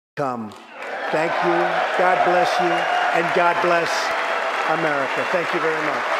come. Thank you. God bless you. And God bless America. Thank you very much.